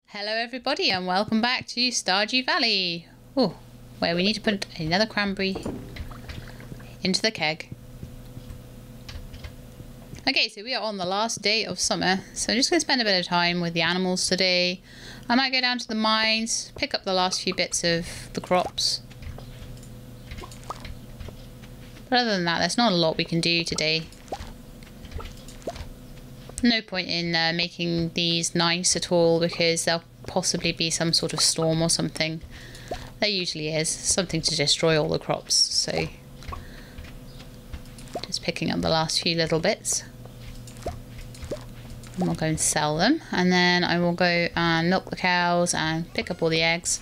Hello everybody and welcome back to Stardew Valley. Oh, where we need to put another cranberry into the keg. Okay, so we are on the last day of summer, so I'm just going to spend a bit of time with the animals today. I might go down to the mines, pick up the last few bits of the crops. But other than that, there's not a lot we can do today. No point in making these nice at all because there'll possibly be some sort of storm or something. There usually is something to destroy all the crops, so just picking up the last few little bits. And we'll go and sell them, and then I will go and milk the cows and pick up all the eggs.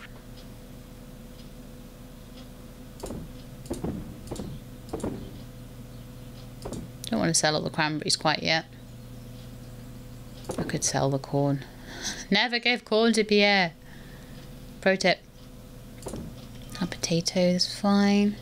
Don't want to sell all the cranberries quite yet. I could sell the corn. Never give corn to Pierre. Pro tip. A potato is fine.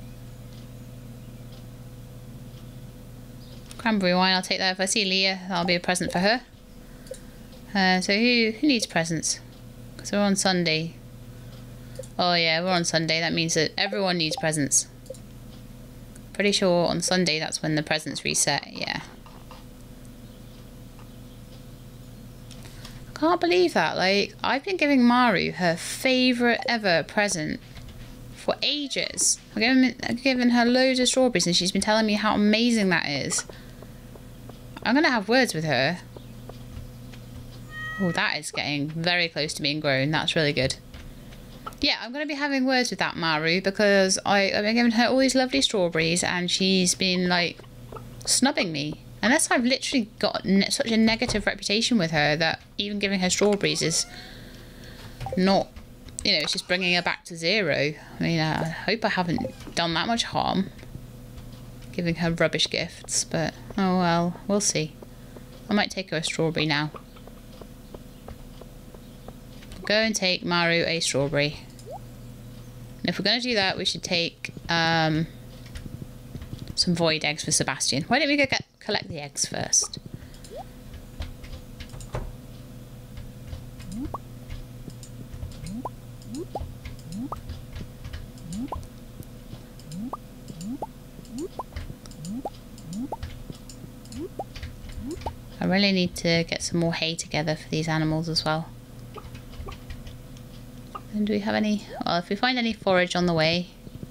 Cranberry wine, I'll take that. If I see Leah, that'll be a present for her. So who needs presents? Because we're on Sunday. Oh yeah, we're on Sunday. That means that everyone needs presents. Pretty sure on Sunday that's when the presents reset. Yeah. Can't believe that. Like, I've been giving Maru her favourite ever present for ages. I've given her loads of strawberries and she's been telling me how amazing that is. I'm going to have words with her. Oh, that is getting very close to being grown. That's really good. Yeah, I'm going to be having words with that Maru because I've been giving her all these lovely strawberries and she's been, like, snubbing me. Unless I've literally got such a negative reputation with her that even giving her strawberries is not, you know, it's just bringing her back to zero. I mean, I hope I haven't done that much harm giving her rubbish gifts, but oh well, we'll see. I might take her a strawberry now. Go and take Maru a strawberry. And if we're going to do that, we should take some void eggs for Sebastian. Why don't we go collect the eggs first? I really need to get some more hay together for these animals as well. And do we have any? Well, if we find any forage on the way,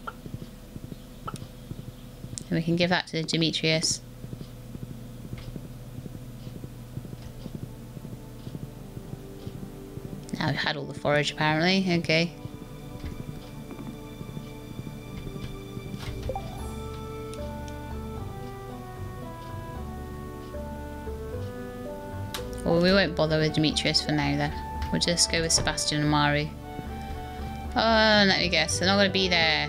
then we can give that to Demetrius. Now we've had all the forage apparently, okay. Well, we won't bother with Demetrius for now then. We'll just go with Sebastian and Maru. Oh, let me guess, they're not going to be there.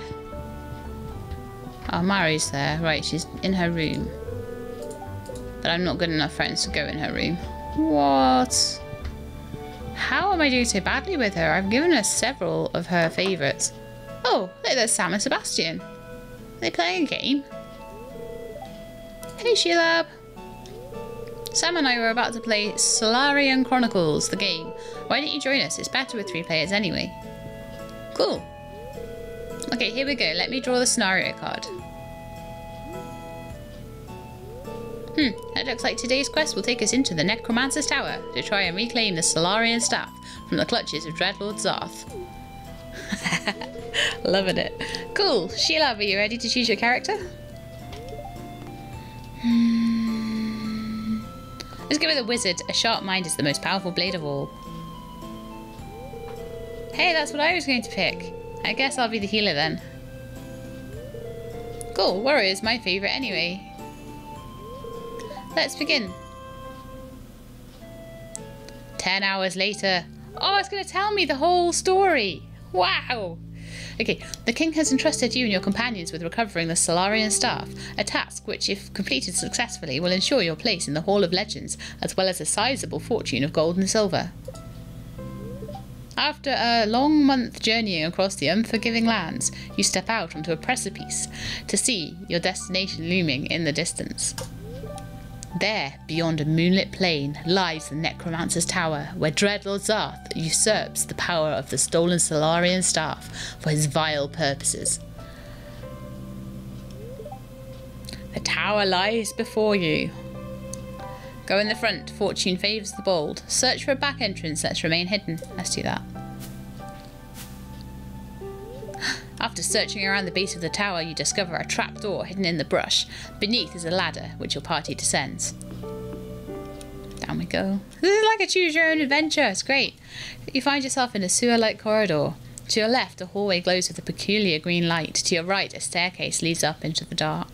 Oh, Maru's there. Right, she's in her room. But I'm not good enough friends to go in her room. What? How am I doing so badly with her? I've given her several of her favourites. Oh, look, there's Sam and Sebastian. Are they playing a game? Hey, Sheila. Sam and I were about to play Solarian Chronicles, the game. Why don't you join us? It's better with 3 players anyway. Cool. Okay, here we go. Let me draw the scenario card. It looks like today's quest will take us into the Necromancer's Tower to try and reclaim the Solarian staff from the clutches of Dreadlord Zarth. Loving it. Cool. Sheila, are you ready to choose your character? Let's go with a wizard. A sharp mind is the most powerful blade of all. Hey, that's what I was going to pick. I guess I'll be the healer then. Cool. Warrior is my favourite anyway. Let's begin. 10 hours later. Oh, it's going to tell me the whole story. Wow. Okay, the king has entrusted you and your companions with recovering the Solarian staff, a task which, if completed successfully, will ensure your place in the Hall of Legends, as well as a sizable fortune of gold and silver. After a long month journeying across the unforgiving lands, you step out onto a precipice to see your destination looming in the distance. There, beyond a moonlit plain, lies the Necromancer's Tower, where Dreadlord Zarth usurps the power of the stolen Solarian staff for his vile purposes. The tower lies before you. Go in the front, fortune favours the bold. Search for a back entrance, let's remain hidden. Let's do that. After searching around the base of the tower, you discover a trapdoor hidden in the brush. Beneath is a ladder, which your party descends. Down we go. This is like a choose-your-own-adventure. It's great. You find yourself in a sewer-like corridor. To your left, a hallway glows with a peculiar green light. To your right, a staircase leads up into the dark.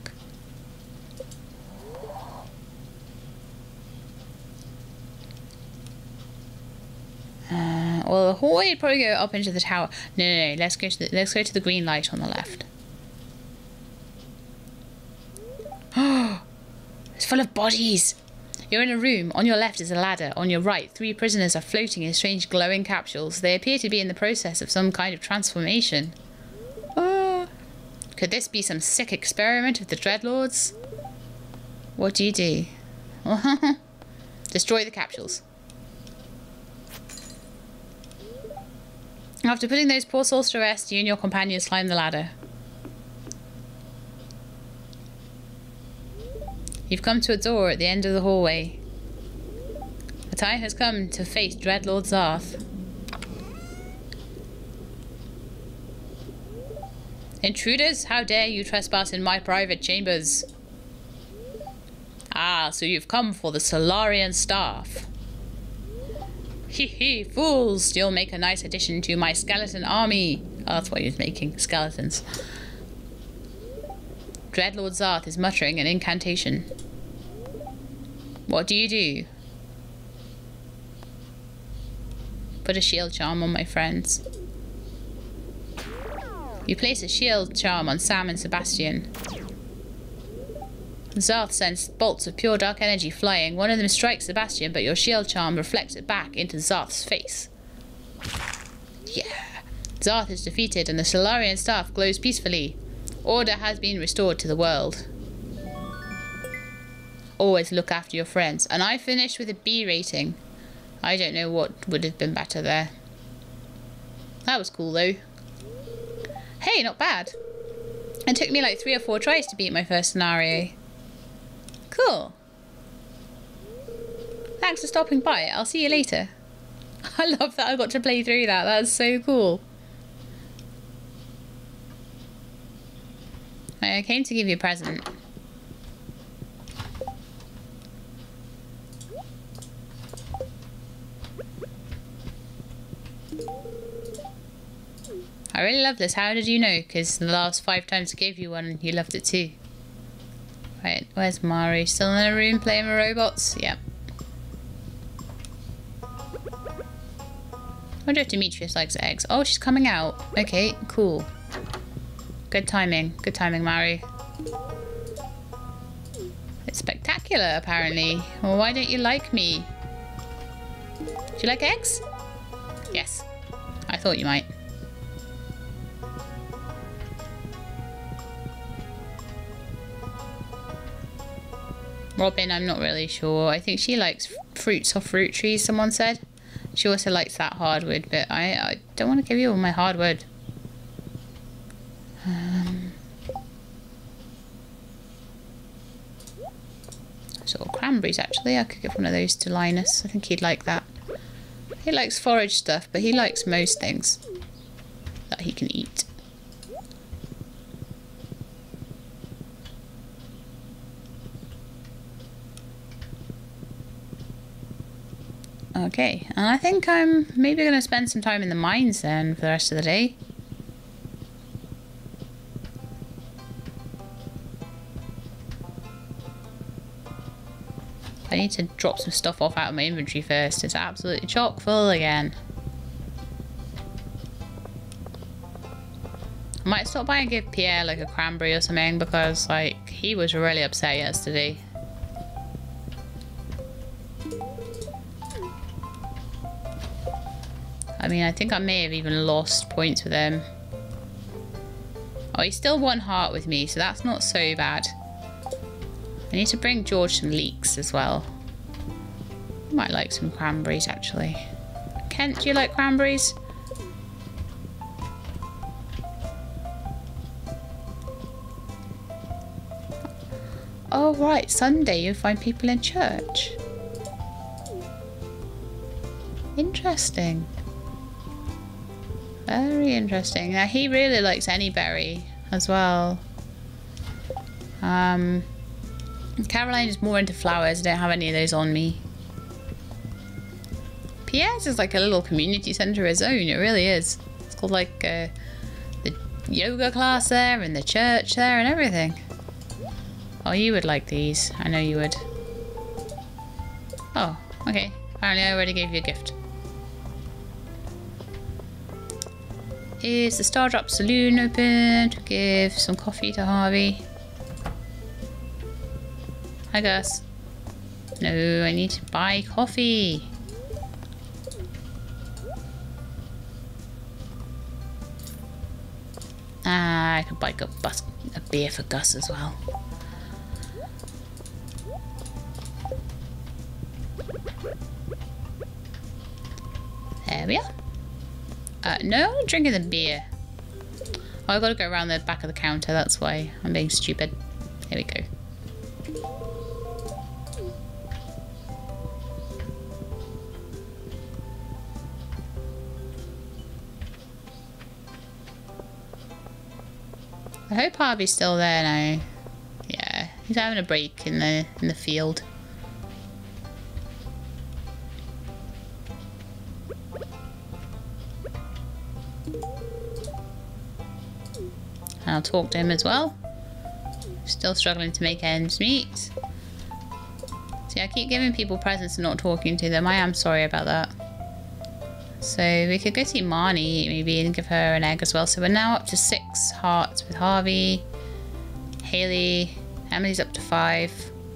Well, the hallway would probably go up into the tower. No. Let's go to the green light on the left. Oh, it's full of bodies. You're in a room. On your left is a ladder. On your right, 3 prisoners are floating in strange glowing capsules. They appear to be in the process of some kind of transformation. Could this be some sick experiment of the Dreadlords? What do you do? Destroy the capsules. After putting those poor souls to rest, you and your companions climb the ladder. You've come to a door at the end of the hallway. The time has come to face Dreadlord Zarth. Intruders, how dare you trespass in my private chambers? Ah, so you've come for the Solarian staff. Hee, fools! You'll make a nice addition to my skeleton army. Oh, that's what he was making, skeletons. Dreadlord Zarth is muttering an incantation. What do you do? Put a shield charm on my friends. You place a shield charm on Sam and Sebastian. Zarth sends bolts of pure dark energy flying. One of them strikes Sebastian, but your shield charm reflects it back into Zarth's face. Yeah. Zarth is defeated and the Solarian staff glows peacefully. Order has been restored to the world. Always look after your friends. And I finished with a B rating. I don't know what would have been better there. That was cool though. Hey, not bad. It took me like 3 or 4 tries to beat my first scenario. Cool. Thanks for stopping by. I'll see you later. I love that I got to play through that. That's so cool. I came to give you a present. I really love this. How did you know? Because the last 5 times I gave you one, you loved it too. Right, where's Maru? Still in a room playing with robots? Yep. I wonder if Demetrius likes eggs. Oh, she's coming out. Okay, cool. Good timing. Good timing, Maru. It's spectacular, apparently. Well, why don't you like me? Do you like eggs? Yes. I thought you might. Robin, I'm not really sure. I think she likes fruits or fruit trees, someone said. She also likes that hardwood, but I don't want to give you all my hardwood. Sort of cranberries, actually. I could give one of those to Linus. I think he'd like that. He likes forage stuff, but he likes most things that he can eat. Okay, and I think I'm maybe going to spend some time in the mines then for the rest of the day. I need to drop some stuff off out of my inventory first. It's absolutely chock full again. I might stop by and give Pierre like a cranberry or something because like he was really upset yesterday. I mean, I think I may have even lost points with him. Oh, he's still 1 heart with me, so that's not so bad. I need to bring George some leeks as well. I might like some cranberries actually. Kent, do you like cranberries? Oh right, Sunday you find people in church. Interesting. Very interesting. Now he really likes any berry as well. Caroline is more into flowers. I don't have any of those on me. Pierre's is like a little community centre of its own. It really is. It's called like the yoga class there and the church there and everything. Oh, you would like these. I know you would. Oh, okay. Apparently I already gave you a gift. Is the Stardrop Saloon open to give some coffee to Harvey? Hi, Gus. No, I need to buy coffee. Ah, I could buy a beer for Gus as well. There we are. No, I'm drinking the beer. Oh, I've got to go around the back of the counter, that's why I'm being stupid. Here we go. I hope Harvey's still there now. Yeah, he's having a break in the field. And I'll talk to him as well. Still struggling to make ends meet. See, I keep giving people presents and not talking to them. I am sorry about that. So we could go see Marnie maybe and give her an egg as well. So we're now up to 6 hearts with Harvey, Haley, Emily's up to 5.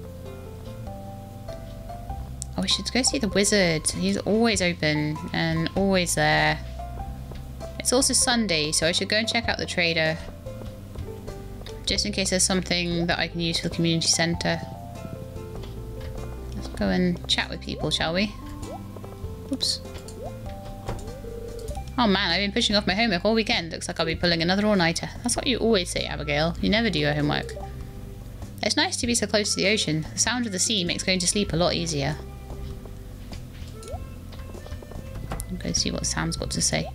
Oh, we should go see the wizard. He's always open and always there. It's also Sunday, so I should go and check out the trader. Just in case there's something that I can use for the community centre. Let's go and chat with people, shall we? Oops. Oh man, I've been pushing off my homework all weekend. Looks like I'll be pulling another all-nighter. That's what you always say, Abigail. You never do your homework. It's nice to be so close to the ocean. The sound of the sea makes going to sleep a lot easier. I'm going to see what Sam's got to say.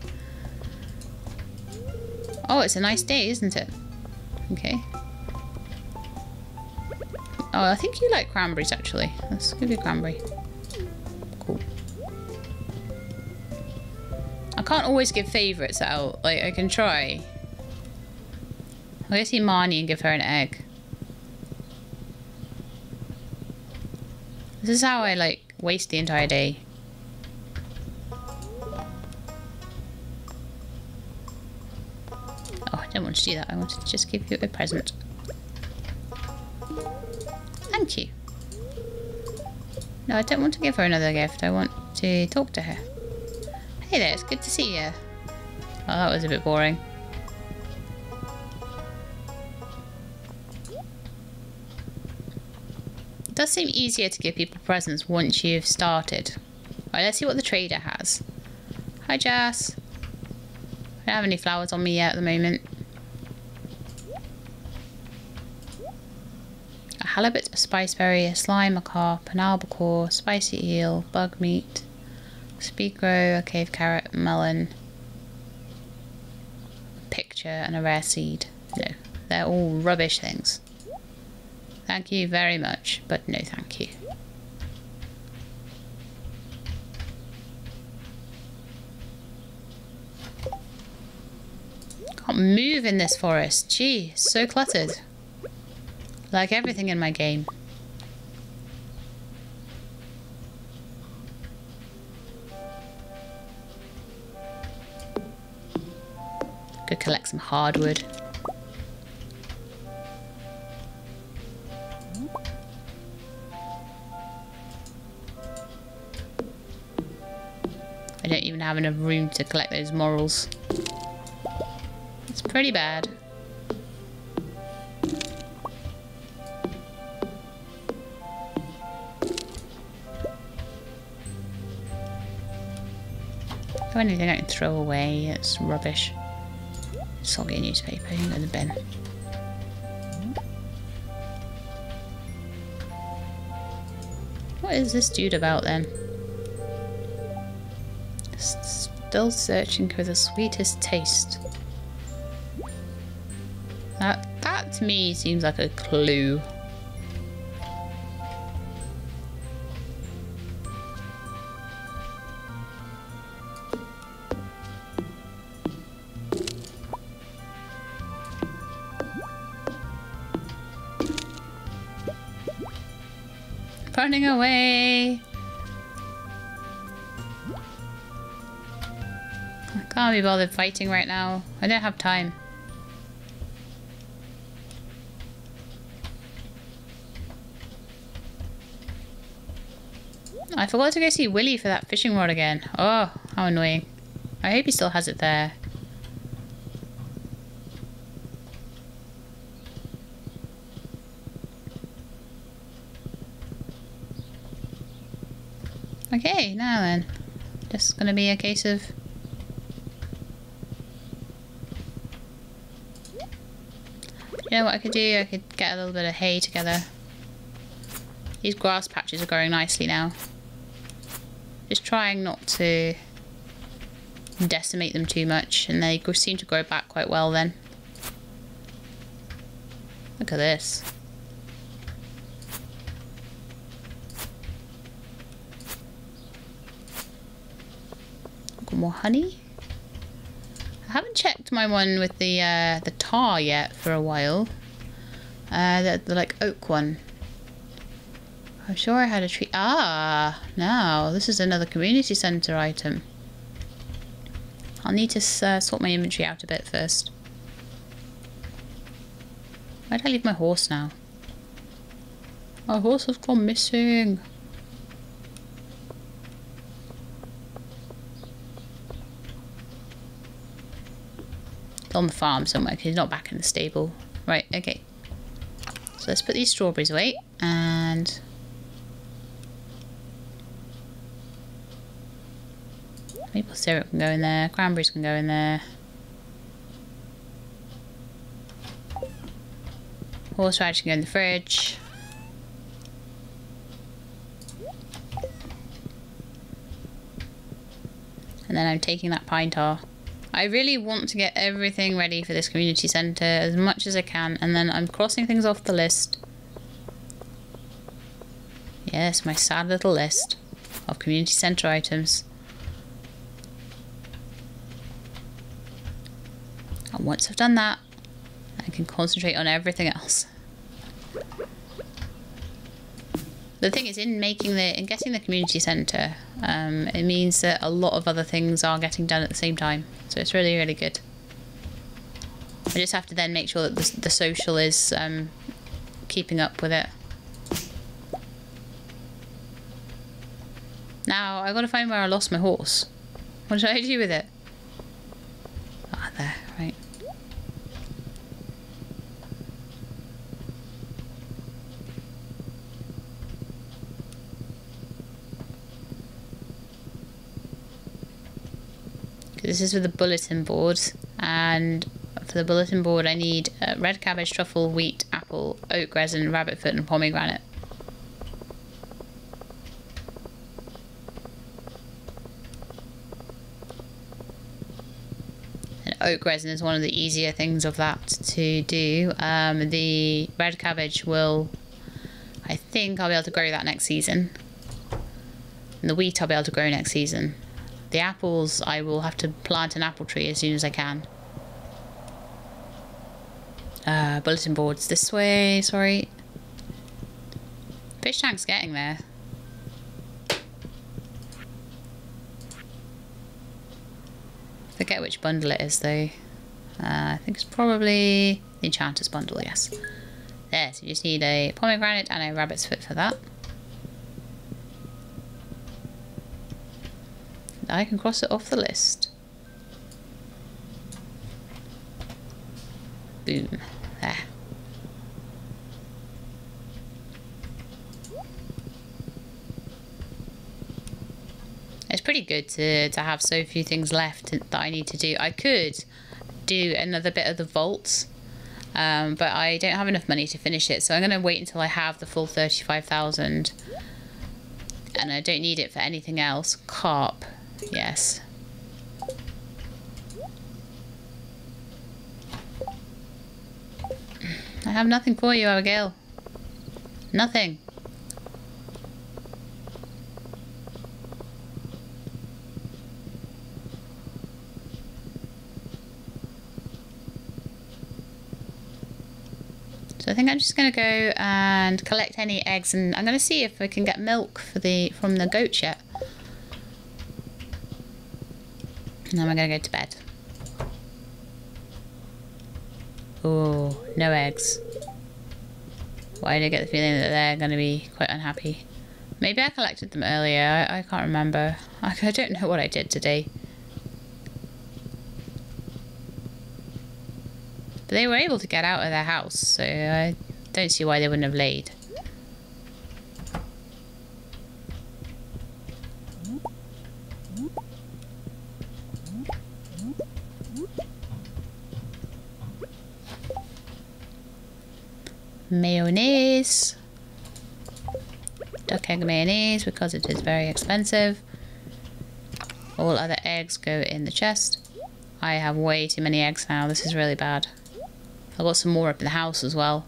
Oh, it's a nice day, isn't it? Okay. Oh, I think you like cranberries, actually. Let's give you cranberry. Cool. I can't always give favourites out. Like, I can try. I'll go see Marnie and give her an egg. This is how I, like, waste the entire day. Oh, I didn't want to do that. I wanted to just give you a present. Thank you. No, I don't want to give her another gift. I want to talk to her. Hey there, it's good to see you. Oh, that was a bit boring. It does seem easier to give people presents once you've started. Alright, let's see what the trader has. Hi, Jas. I don't have any flowers on me yet at the moment. A halibut, a spiceberry, a slime, a carp, an albacore, spicy eel, bug meat, speedgrow, a cave carrot, melon, a picture, and a rare seed. No, they're all rubbish things. Thank you very much, but no thank you. Can't move in this forest. Gee, so cluttered. Like everything in my game. Go collect some hardwood. I don't even have enough room to collect those morals. It's pretty bad. have anything I can throw away. It's rubbish. Soggy newspaper in the bin. What is this dude about then? Still searching for the sweetest taste. That to me seems like a clue. Running away! I can't be bothered fighting right now. I don't have time. I forgot to go see Willy for that fishing rod again. Oh, how annoying. I hope he still has it there. Okay, now then. Just gonna be a case of... You know what I could do? I could get a little bit of hay together. These grass patches are growing nicely now. Just trying not to decimate them too much, and they seem to grow back quite well then. Look at this. Got more honey. I haven't checked my one with the tar yet for a while. The like oak one. I'm sure I had a tree. Ah, now this is another community centre item. I'll need to sort my inventory out a bit first. Where'd I leave my horse now? My horse has gone missing. It's on the farm somewhere because he's not back in the stable. Right, okay. So let's put these strawberries away and... maple syrup can go in there, cranberries can go in there. Horseradish can go in the fridge. And then I'm taking that pine tar. I really want to get everything ready for this community centre as much as I can, and then I'm crossing things off the list. Yes, my sad little list of community centre items. And once I've done that, I can concentrate on everything else. The thing is, in getting the community centre, it means that a lot of other things are getting done at the same time. So it's really, really good. I just have to then make sure that the social is keeping up with it. Now, I've got to find where I lost my horse. What did I do with it? Ah, there, right. This is for the bulletin board, and for the bulletin board I need red cabbage, truffle, wheat, apple, oak resin, rabbit foot and pomegranate. And oak resin is one of the easier things of that to do. The red cabbage I think I'll be able to grow that next season. And the wheat I'll be able to grow next season. The apples, I will have to plant an apple tree as soon as I can. Bulletin boards this way, sorry. Fish tank's getting there. Forget which bundle it is though. I think it's probably the Enchanter's bundle, yes. There, so you just need a pomegranate and a rabbit's foot for that. I can cross it off the list. Boom. There. It's pretty good to have so few things left that I need to do. I could do another bit of the vaults, but I don't have enough money to finish it, so I'm going to wait until I have the full 35,000, and I don't need it for anything else. Carp, yes. I have nothing for you, Abigail. Nothing. So I think I'm just going to go and collect any eggs, and I'm going to see if I can get milk for from the goats yet. And then I'm going to go to bed. Oh, no eggs. Why do I get the feeling that they're going to be quite unhappy? Maybe I collected them earlier. I can't remember. I don't know what I did today. But they were able to get out of their house, so I don't see why they wouldn't have laid. Mayonnaise. Duck egg mayonnaise because it is very expensive. All other eggs go in the chest. I have way too many eggs now. This is really bad. I've got some more up in the house as well.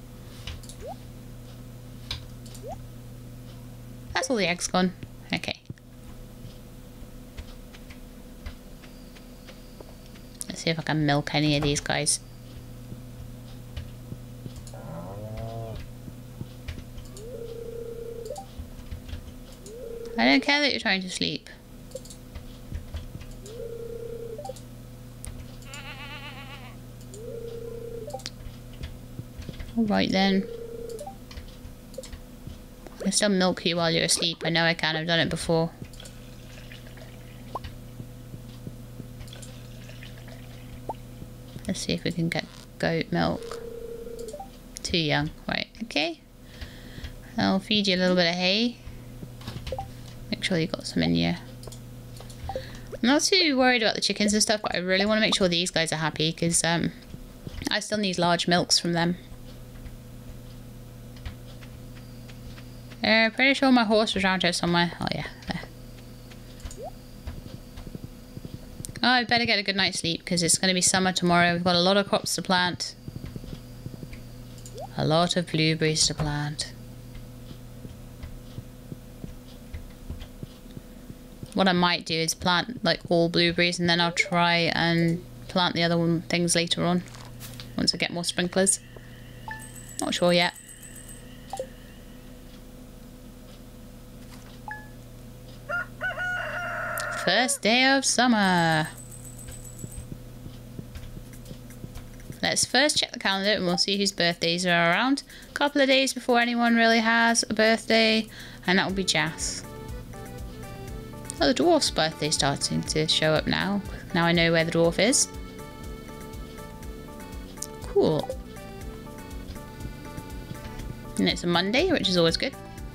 That's all the eggs gone. Okay. Let's see if I can milk any of these guys. I don't care that you're trying to sleep. Alright then. I can still milk you while you're asleep. I know I can, I've done it before. Let's see if we can get goat milk. Too young. Right, okay. I'll feed you a little bit of hay. Make sure you got some in you. I'm not too worried about the chickens and stuff, but I really want to make sure these guys are happy because I still need large milks from them. Pretty sure my horse was around here somewhere. Oh yeah, there. Oh, I better get a good night's sleep because it's going to be summer tomorrow. We've got a lot of crops to plant. A lot of blueberries to plant. What I might do is plant like all blueberries and then I'll try and plant the other things later on. Once I get more sprinklers. Not sure yet. First day of summer. Let's first check the calendar and we'll see whose birthdays are around. A couple of days before anyone really has a birthday, and that will be Jas. Oh, the dwarf's birthday's starting to show up now. Now I know where the dwarf is. Cool. And it's a Monday, which is always good.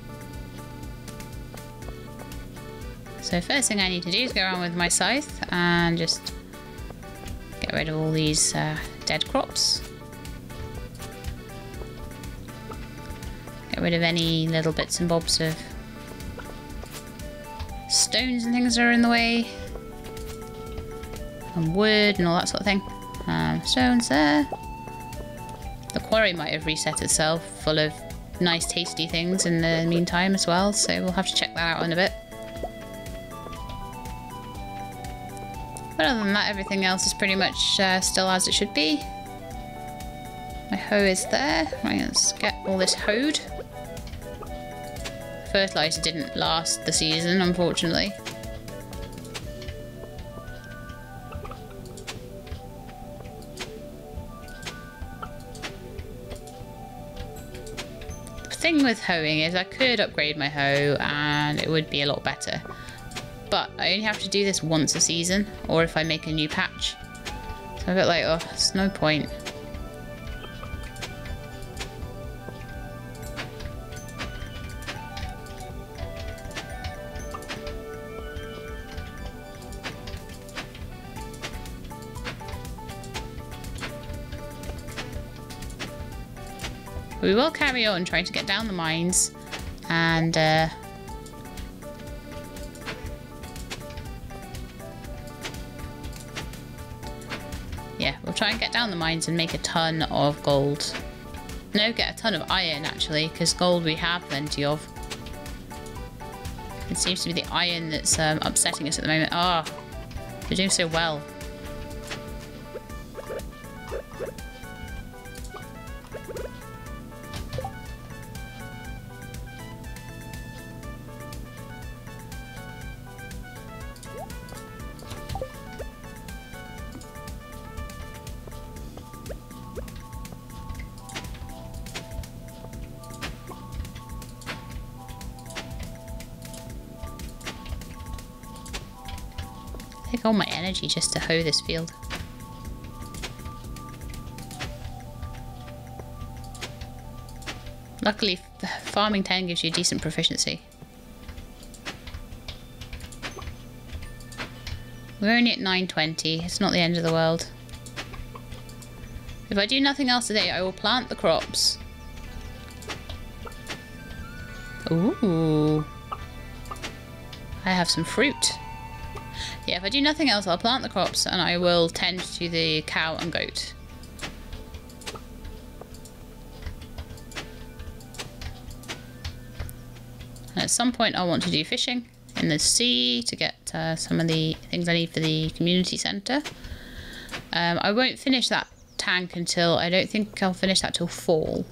So first thing I need to do is go around with my scythe and just get rid of all these dead crops. Get rid of any little bits and bobs of stones and things that are in the way. And wood and all that sort of thing. Stones there. The quarry might have reset itself full of nice tasty things in the meantime as well, so we'll have to check that out in a bit. But other than that, everything else is pretty much still as it should be. My hoe is there. Right, let's get all this hoed. Fertilizer didn't last the season, unfortunately. The thing with hoeing is I could upgrade my hoe and it would be a lot better. But I only have to do this once a season, or if I make a new patch. So I'm a bit like, oh, there's no point. We will carry on trying to get down the mines and yeah, we'll try and get down the mines and make a ton of gold. No, get a ton of iron actually, because gold we have plenty of. It seems to be the iron that's upsetting us at the moment. Ah, oh, we're doing so well. Take all my energy just to hoe this field. Luckily, farming 10 gives you decent proficiency. We're only at 920. It's not the end of the world. If I do nothing else today, I will plant the crops. Ooh. I have some fruit. Yeah, if I do nothing else, I'll plant the crops and I will tend to the cow and goat. And at some point, I'll want to do fishing in the sea to get some of the things I need for the community centre. I won't finish that tank until, I don't think I'll finish that till fall.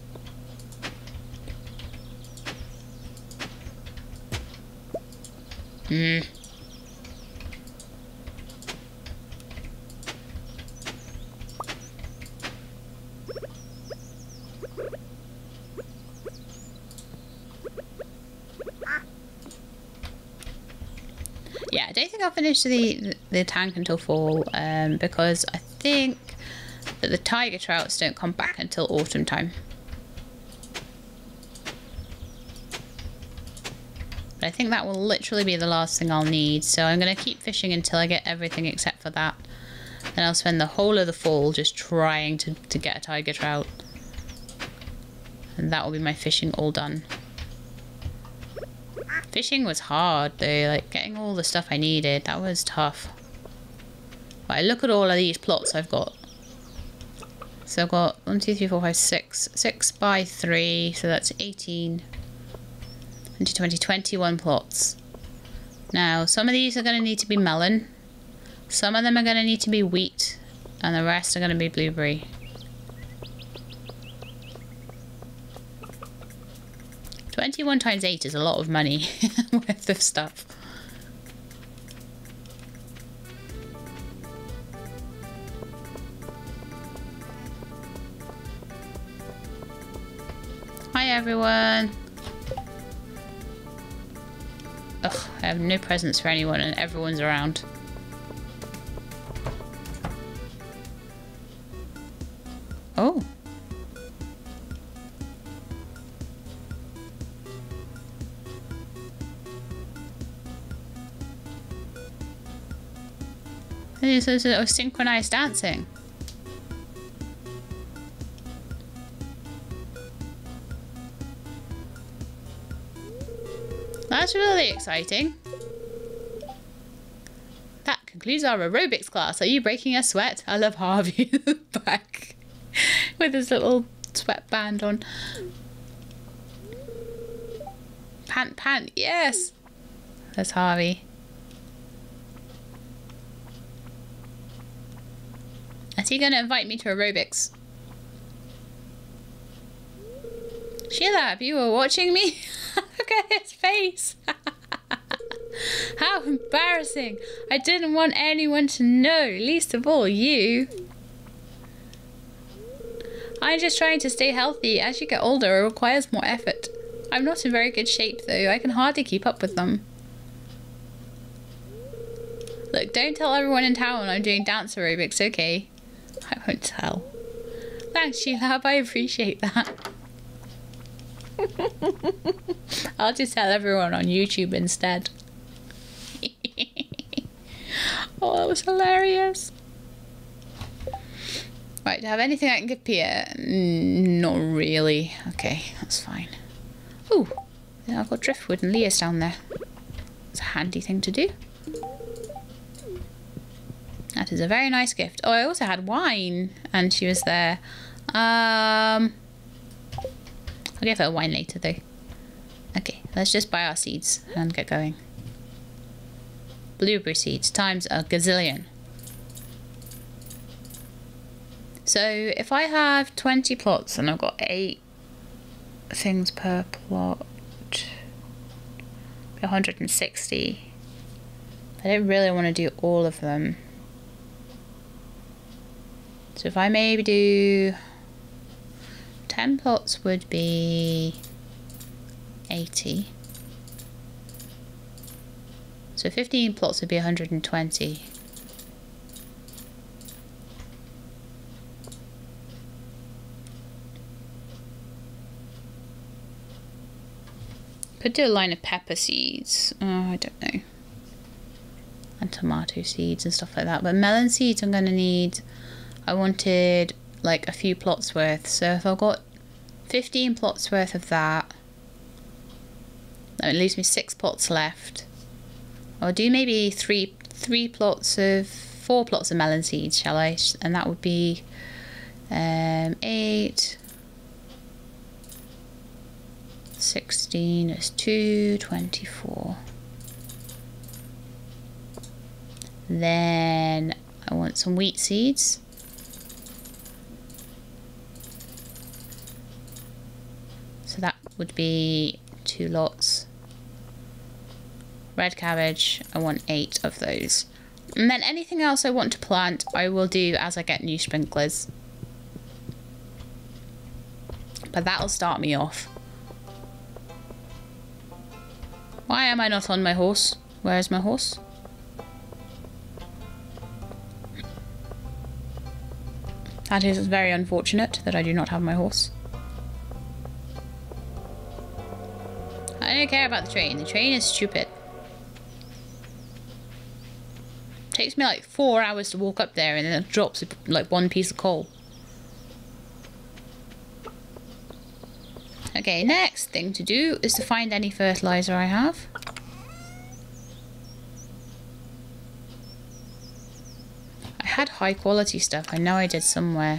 Yeah, I don't think I'll finish the tank until fall, because I think that the tiger trouts don't come back until autumn time. But I think that will literally be the last thing I'll need, so I'm going to keep fishing until I get everything except for that. Then I'll spend the whole of the fall just trying to get a tiger trout. And that will be my fishing all done. Fishing was hard though, like getting all the stuff I needed, that was tough. But I look at all of these plots I've got. So I've got 1, 2, 3, 4, 5, 6. 6 by 3, so that's 18. 20, 20, 21 plots. Now, some of these are going to need to be melon. Some of them are going to need to be wheat. And the rest are going to be blueberry. 21 times 8 is a lot of money worth of stuff. Hi everyone. Ugh, I have no presents for anyone and everyone's around. Oh. This is a synchronized dancing. That's really exciting. That concludes our aerobics class. Are you breaking a sweat? I love Harvey in the back with his little sweatband on. Pant, pant, yes! That's Harvey. Is he going to invite me to aerobics? Sheila, you were watching me? Look at his face. How embarrassing. I didn't want anyone to know, least of all you. I'm just trying to stay healthy. As you get older, it requires more effort. I'm not in very good shape though. I can hardly keep up with them. Look, don't tell everyone in town I'm doing dance aerobics, okay? I won't tell. Thanks, Sheila. I appreciate that. I'll just tell everyone on YouTube instead. Oh, that was hilarious. Right, do I have anything I can give Pia? Not really. Okay, that's fine. Ooh, yeah, I've got driftwood and Leah's down there. It's a handy thing to do. That is a very nice gift. Oh, I also had wine and she was there. I'll give her wine later though. Okay, let's just buy our seeds and get going. Blueberry seeds times a gazillion. So if I have 20 plots and I've got 8 things per plot, 160. I don't really want to do all of them. So if I maybe do 10 plots would be 80. So 15 plots would be 120. Could do a line of pepper seeds. Oh, I don't know. And tomato seeds and stuff like that. But melon seeds I'm going to need... I wanted like a few plots worth. So if I've got 15 plots worth of that, that leaves me 6 plots left. I'll do maybe 4 plots of melon seeds, shall I? And that would be 8... 16 is 2, 24. Then I want some wheat seeds. So that would be 2 lots. Red cabbage, I want 8 of those. And then anything else I want to plant, I will do as I get new sprinklers. But that'll start me off. Why am I not on my horse? Where is my horse? That is very unfortunate that I do not have my horse. I don't care about the train. The train is stupid. It takes me like 4 hours to walk up there and then it drops like 1 piece of coal. Okay, next thing to do is to find any fertilizer I have. I had high quality stuff. I know I did somewhere.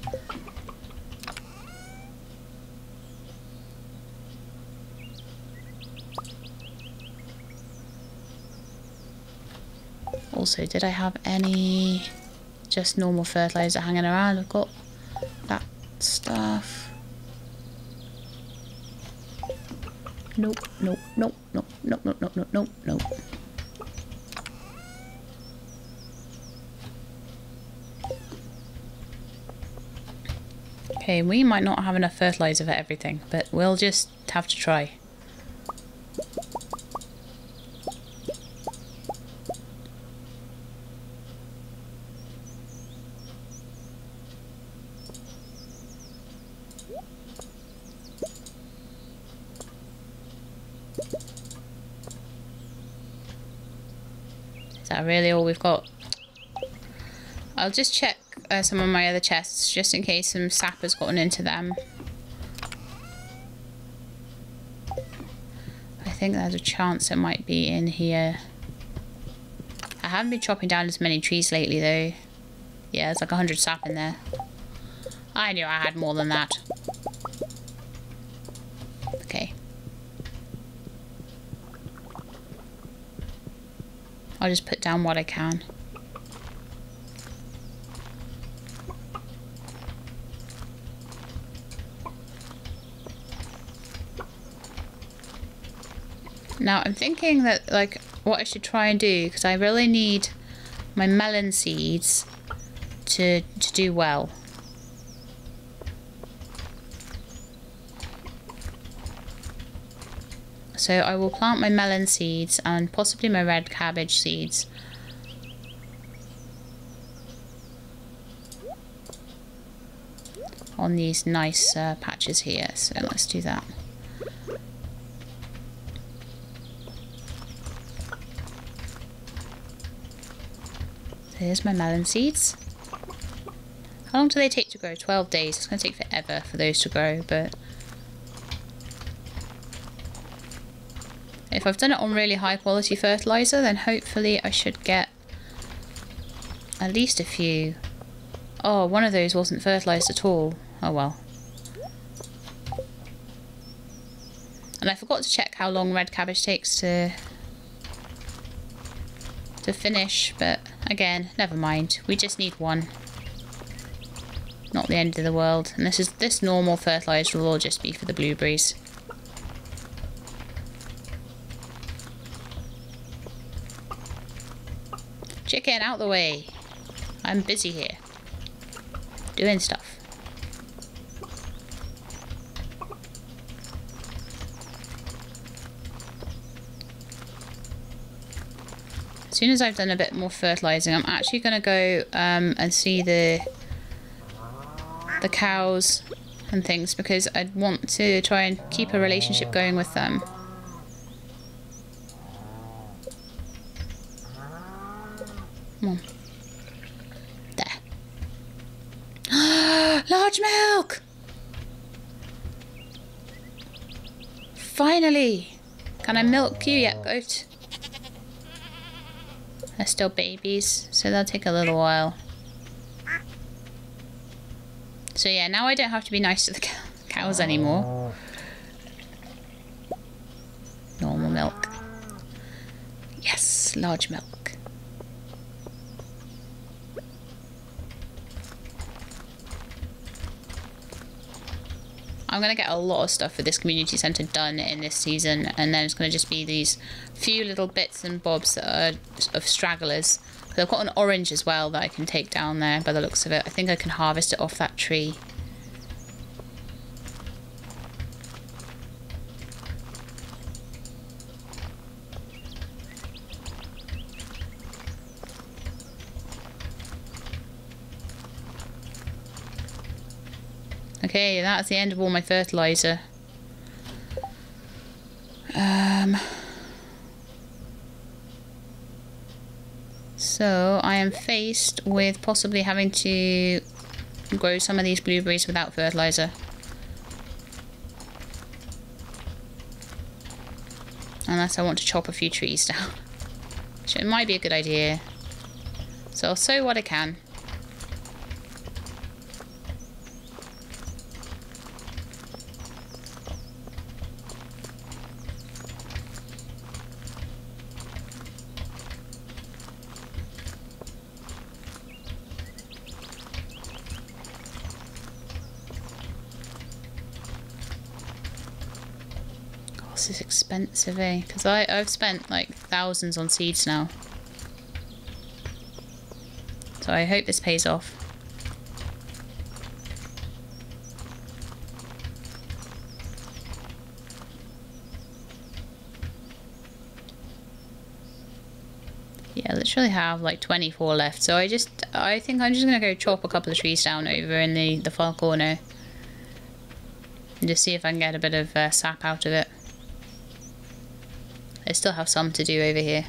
Also, did I have any just normal fertilizer hanging around? I've got that stuff. Nope, nope, nope, nope, nope, nope, nope, nope, nope, nope. Okay, we might not have enough fertilizer for everything, but we'll just have to try. Is that really all we've got? I'll just check some of my other chests just in case some sap has gotten into them. I think there's a chance it might be in here. I haven't been chopping down as many trees lately though. Yeah, there's like 100 sap in there. I knew I had more than that. Okay. I'll just put down what I can. Now I'm thinking that like what I should try and do, because I really need my melon seeds to do well. So I will plant my melon seeds and possibly my red cabbage seeds. On these nice patches here, so let's do that. Here's my melon seeds. How long do they take to grow? 12 days. It's going to take forever for those to grow, but... if I've done it on really high quality fertilizer, then hopefully I should get at least a few. Oh, one of those wasn't fertilized at all. Oh well. And I forgot to check how long red cabbage takes to finish, but again, never mind. We just need one. Not the end of the world. And this normal fertilizer will all just be for the blueberries. Chicken, out the way. I'm busy here. Doing stuff. As soon as I've done a bit more fertilizing, I'm actually going to go and see the cows and things, because I want to try and keep a relationship going with them. Come on. There. Large milk! Finally! Can I milk you yet, goat? They're still babies, so they'll take a little while. So yeah, now I don't have to be nice to the cows anymore. Normal milk. Yes, large milk. I'm going to get a lot of stuff for this community centre done in this season, and then it's going to just be these few little bits and bobs that are of stragglers. But I've got an orange as well that I can take down there by the looks of it. I think I can harvest it off that tree. Okay, that's the end of all my fertilizer. So I am faced with possibly having to grow some of these blueberries without fertilizer. Unless I want to chop a few trees down. Which it might be a good idea. So I'll sow what I can. This is expensive, eh? Because I've spent like thousands on seeds now. So I hope this pays off. Yeah, literally have like 24 left. So I think I'm just gonna go chop a couple of trees down over in the far corner. And just see if I can get a bit of sap out of it. I still have some to do over here.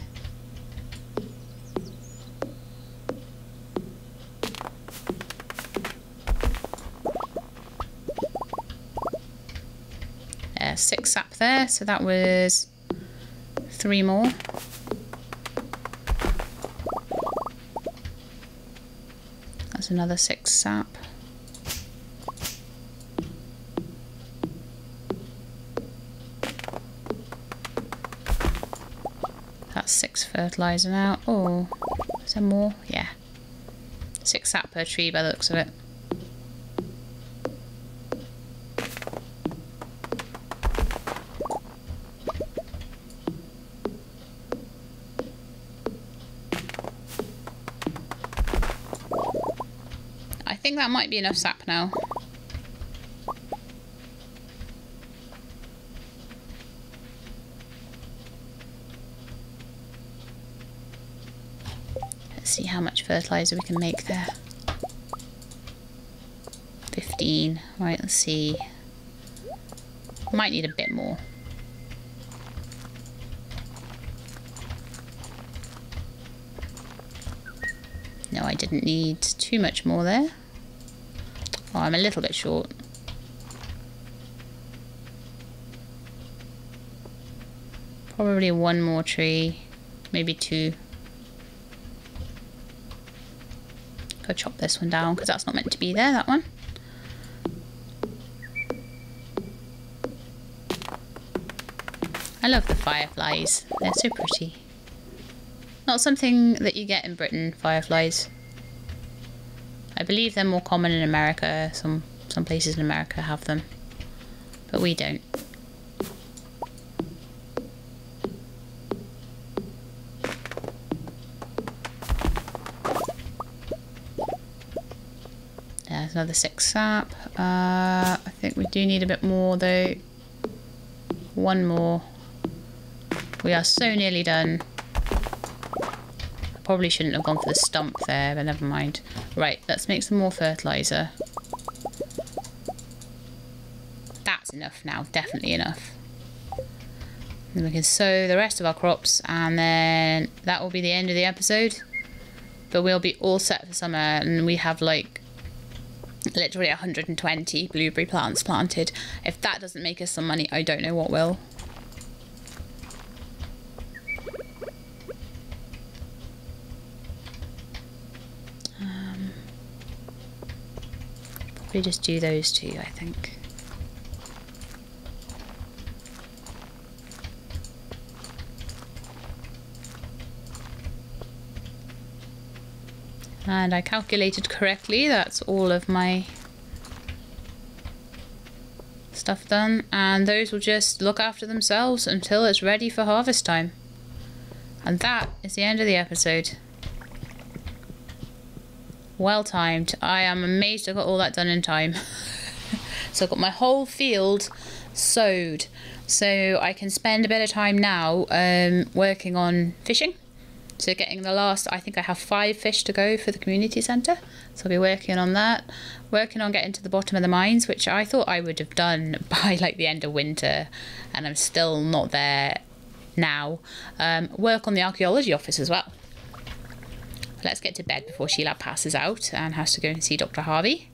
Yeah, 6 sap there, so that was 3 more. That's another 6 sap. That's 6 fertilizer now. Oh, is there more? Yeah. 6 sap per tree by the looks of it. I think that might be enough sap now. See how much fertilizer we can make there. 15. Right, let's see. Might need a bit more. No, I didn't need too much more there. Oh, I'm a little bit short. Probably one more tree, maybe two. Go chop this one down because that's not meant to be there, that one. I love the fireflies. They're so pretty. Not something that you get in Britain, fireflies. I believe they're more common in America. Some places in America have them, but we don't. There's another 6 sap. I think we do need a bit more though. One more. We are so nearly done. I probably shouldn't have gone for the stump there, but never mind. Right, let's make some more fertilizer. That's enough now, definitely enough. Then we can sow the rest of our crops, and then that will be the end of the episode. But we'll be all set for summer, and we have like literally 120 blueberry plants planted. If that doesn't make us some money, I don't know what will. Probably just do those two, I think. And I calculated correctly, that's all of my stuff done, and those will just look after themselves until it's ready for harvest time. And that is the end of the episode. Well timed. I am amazed I got all that done in time. So I've got my whole field sowed, so I can spend a bit of time now working on fishing. So getting the last, I think I have 5 fish to go for the community centre. So I'll be working on that. Working on getting to the bottom of the mines, which I thought I would have done by like the end of winter. And I'm still not there now. Work on the archaeology office as well. Let's get to bed before Sheila passes out and has to go and see Dr. Harvey.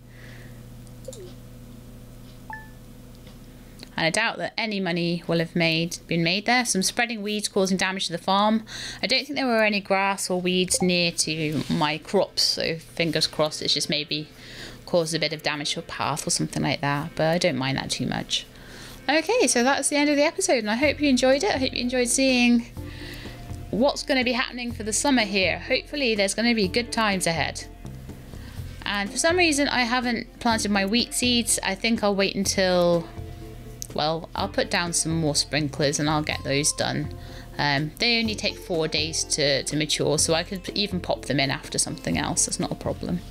And I doubt that any money will have been made there. Some spreading weeds causing damage to the farm. I don't think there were any grass or weeds near to my crops, so fingers crossed it's just maybe caused a bit of damage to a path or something like that, but I don't mind that too much. Okay, so that's the end of the episode, and I hope you enjoyed it. I hope you enjoyed seeing what's going to be happening for the summer here. Hopefully there's going to be good times ahead. And for some reason I haven't planted my wheat seeds. I think I'll wait until... well, I'll put down some more sprinklers and I'll get those done. They only take 4 days to mature, so I could even pop them in after something else. That's not a problem.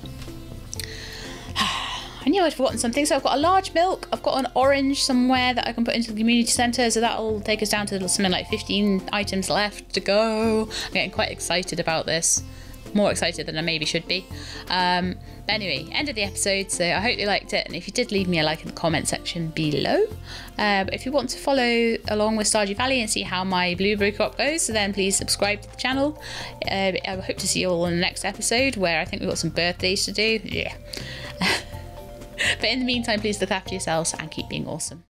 I knew I'd forgotten something. So I've got a large milk. I've got an orange somewhere that I can put into the community centre. So that'll take us down to something like 15 items left to go. I'm getting quite excited about this. More excited than I maybe should be. But anyway, end of the episode, so I hope you liked it, and if you did, leave me a like in the comment section below. But if you want to follow along with Stardew Valley and see how my blueberry crop goes, then please subscribe to the channel. I hope to see you all in the next episode, where I think we've got some birthdays to do. Yeah. But in the meantime, please look after yourselves and keep being awesome.